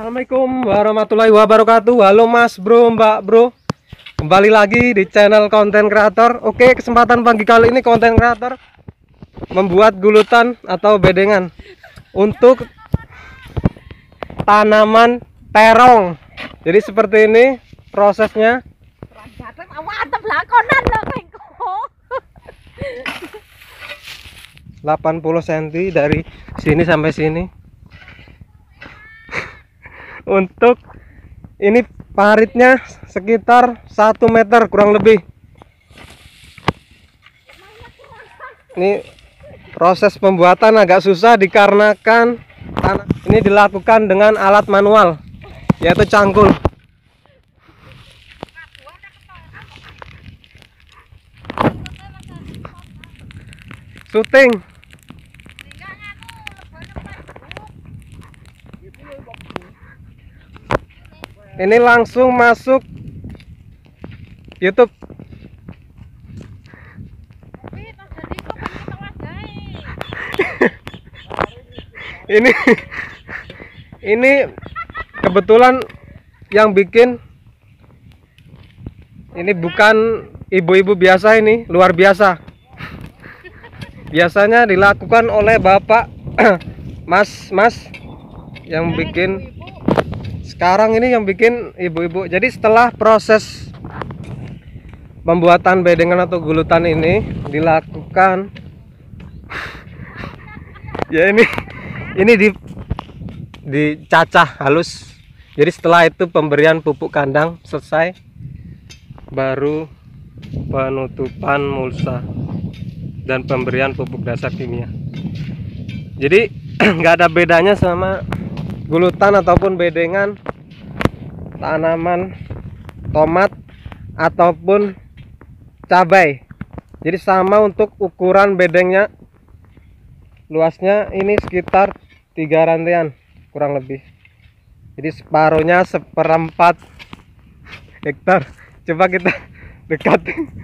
Assalamualaikum warahmatullahi wabarakatuh. Halo Mas Bro, Mbak Bro, kembali lagi di channel konten kreator. Oke, kesempatan pagi kali ini konten kreator membuat gulutan atau bedengan untuk tanaman terong. Jadi seperti ini prosesnya. 80 cm dari sini sampai sini. Untuk ini paritnya sekitar 1 meter kurang lebih. Ini proses pembuatan agak susah dikarenakan ini dilakukan dengan alat manual, yaitu cangkul. Syuting. Ini langsung masuk YouTube. ini kebetulan yang bikin ini bukan ibu-ibu biasa, ini luar biasa. Biasanya dilakukan oleh bapak mas yang bikin. Sekarang ini yang bikin ibu-ibu. Jadi setelah proses pembuatan bedengan atau gulutan ini dilakukan ya ini dicacah halus. Jadi setelah itu pemberian pupuk kandang selesai, baru penutupan mulsa dan pemberian pupuk dasar kimia. Jadi nggak ada bedanya sama gulutan ataupun bedengan tanaman tomat ataupun cabai. Jadi sama untuk ukuran bedengnya. Luasnya ini sekitar 3 rantaian kurang lebih. Jadi separuhnya 1/4 hektar. Coba kita dekat.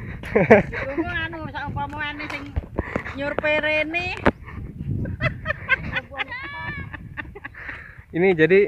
Ini jadi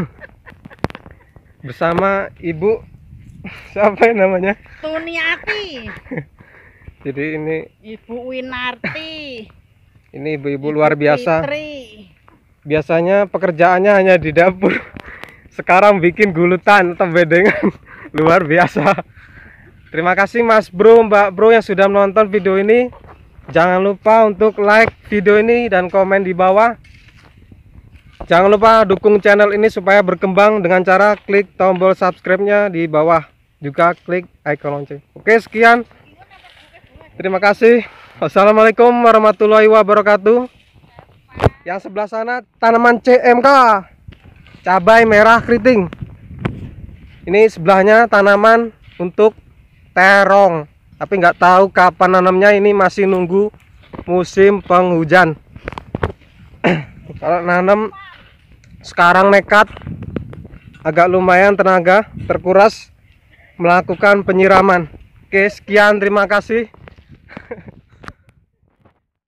bersama ibu siapa namanya? Tuniati. Jadi ini Ibu Winarti. Ini ibu-ibu luar biasa. Fitri. Biasanya pekerjaannya hanya di dapur. Sekarang bikin gulutan atau bedengan. Luar biasa. Terima kasih Mas Bro, Mbak Bro yang sudah menonton video ini. Jangan lupa untuk like video ini dan komen di bawah. Jangan lupa dukung channel ini supaya berkembang dengan cara klik tombol subscribe-nya di bawah. Juga klik icon lonceng. Oke, sekian. Terima kasih. Wassalamualaikum warahmatullahi wabarakatuh. Yang sebelah sana tanaman CMK, cabai merah keriting. Ini sebelahnya tanaman untuk terong. Tapi nggak tahu kapan nanamnya, ini masih nunggu musim penghujan. Kalau nanam sekarang nekat, agak lumayan tenaga terkuras melakukan penyiraman. Oke, sekian, terima kasih.